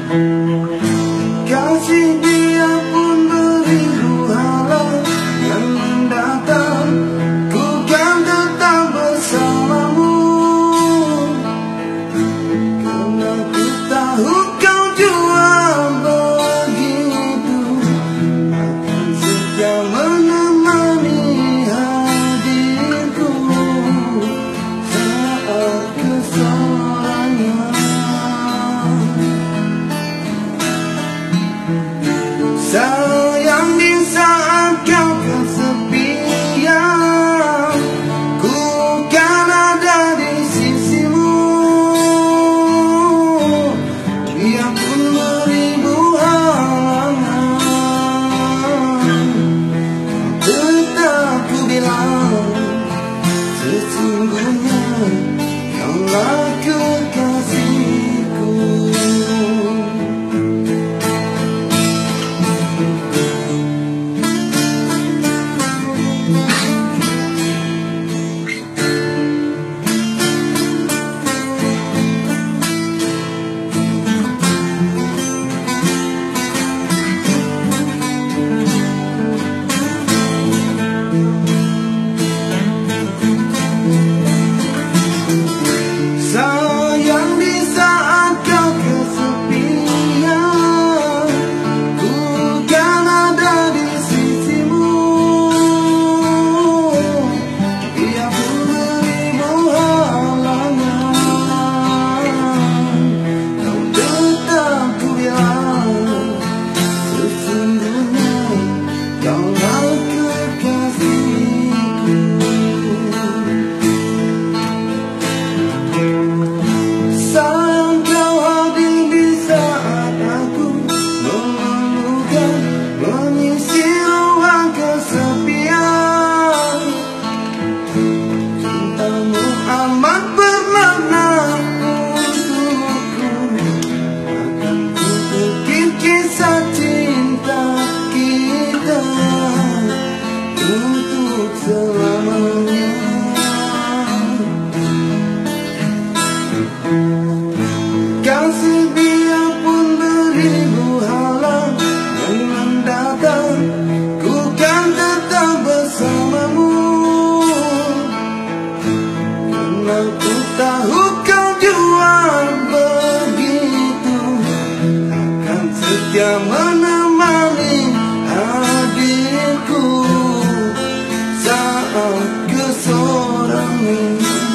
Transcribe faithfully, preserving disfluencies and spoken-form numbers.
Kasih dia pun beribu halang yang mendatang, ku kan tetap bersamamu. Karena ku tahu kau jua begitu, akan setia menemani hadirku saat kesorangan. Sayang, di saat kau kesepian, ku kan ada di sisimu. Biarpun beribu halangan, tetap ku bilang sesungguhnya kaulah kekasihku. Sayang, di saat kau kesepian, ku kan ada di sisimu. Biarpun beribu halangan, kau tetap ku bilang sesungguhnya kaulah kekasihku. Sayang, kau hadir di saat aku memerlukan, mengisi ruang kesepian. Cintamu amat bermakna untukku, akan ku ukir kisah cinta kita untuk selamanya. Kasih biarpun beribu halang yang mendatang, ku kan tetap bersamamu. Karena ku tahu kau jua begitu, akan setia menemani hadirku saat kesorangan.